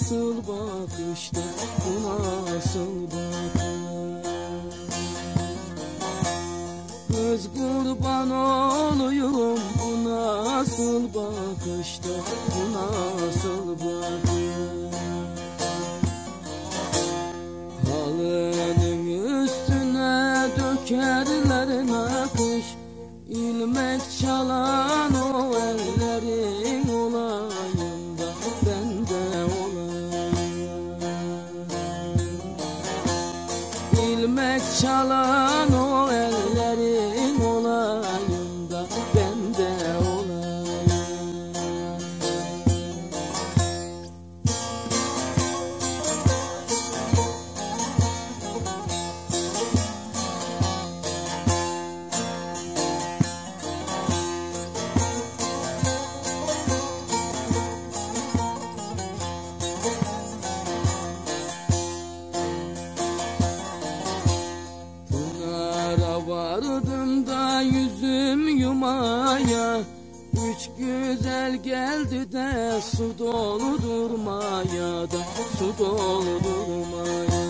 nasıl bakıştı, bu nasıl bakış? Kız kurban olayım, bu nasıl bakıştı, bu nasıl bakış? Halının üstüne dökerler nakış, İlmek çalan o ellerin olayım da ben de olayım. İlmek çalan o ellerin olayım da ben de olayım. Vardım da yüzüm yumaya, üç güzel geldi de su doldurmaya da su doldurmaya.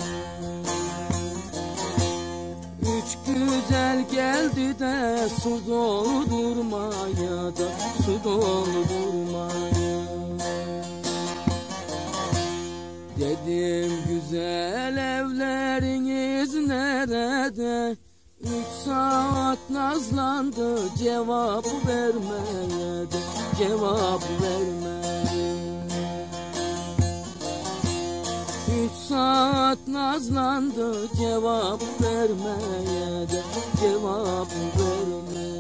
Üç güzel geldi de su doldurmaya da su doldurmaya. Dedim güzel evleriniz nerede? 3 saat nazlandı cevap vermeye de cevap vermeye. 3 saat nazlandı cevap vermeye de cevap vermeye.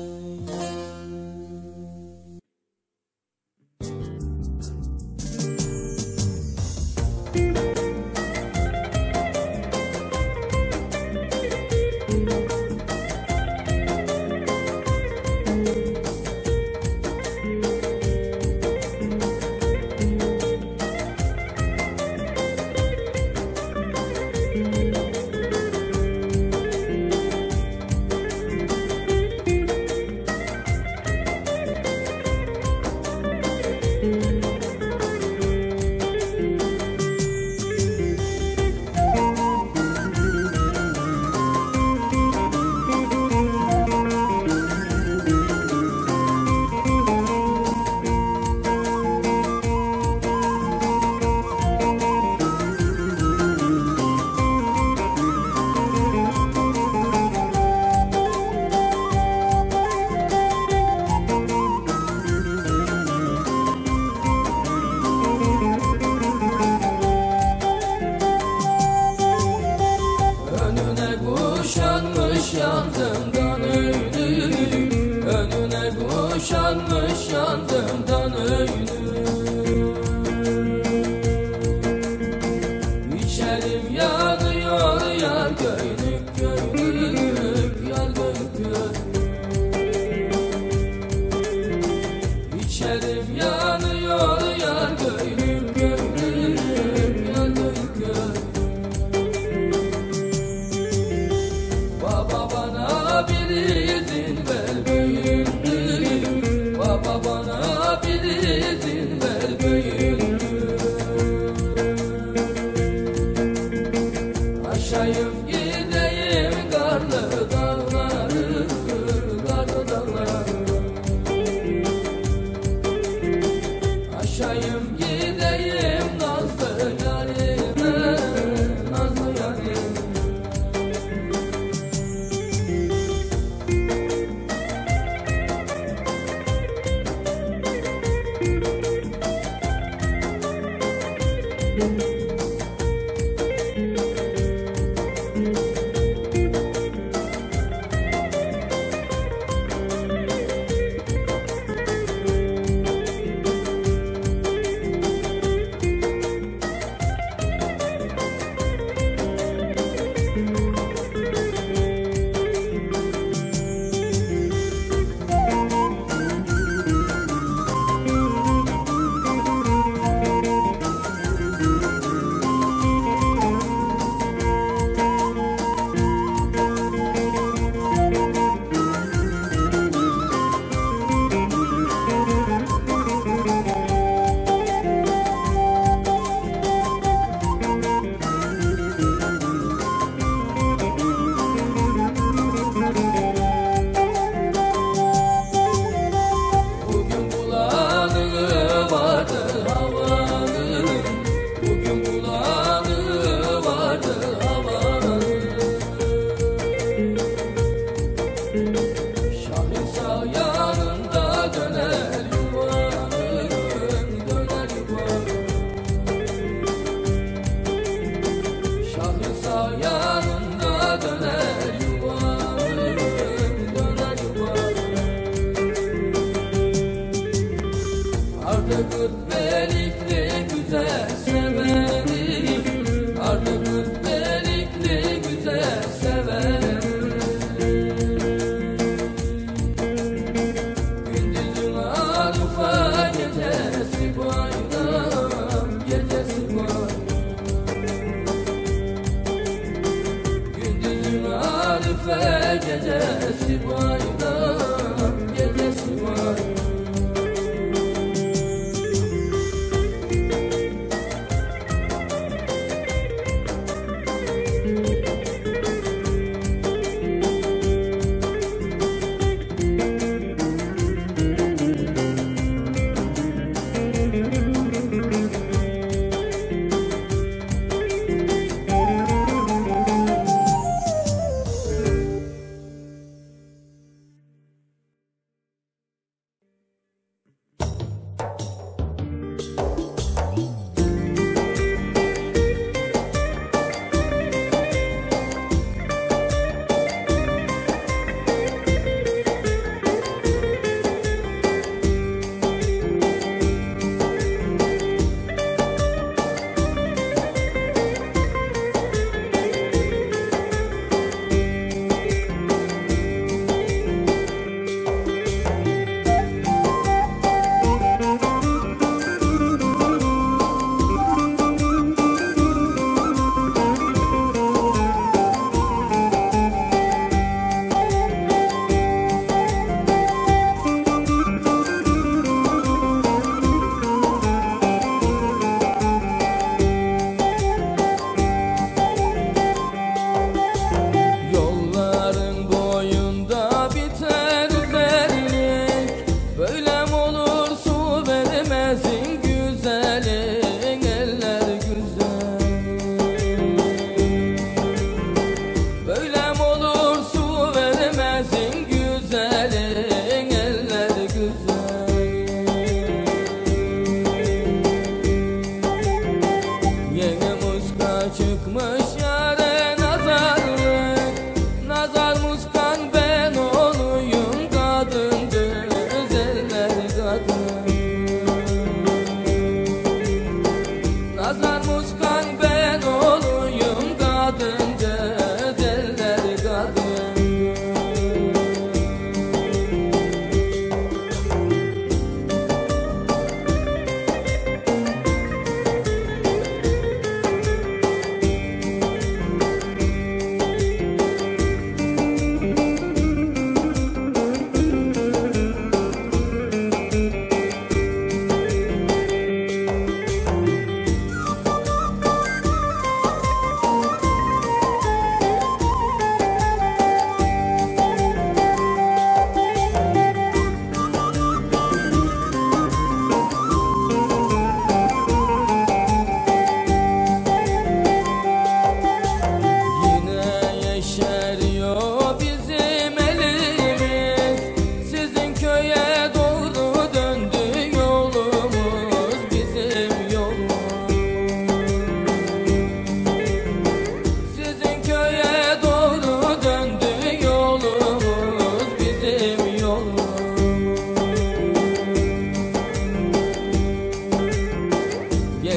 Yandımdan öldüm, önüne kuşanmış yandımdan öldüm. İçerim yanıyor yar göynük göynük, yar göynük göynük. İçerim yanıyor yar göynük göynük, yar göynük göynük. Baba bana bir izin ver büyüğüm, baba bana bir izin ver büyüğüm. Aşayım gideyim karlı dağları, karlı dağları. Aşayım gideyim nazlı yarime, nazlı yarime.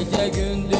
gece gündüz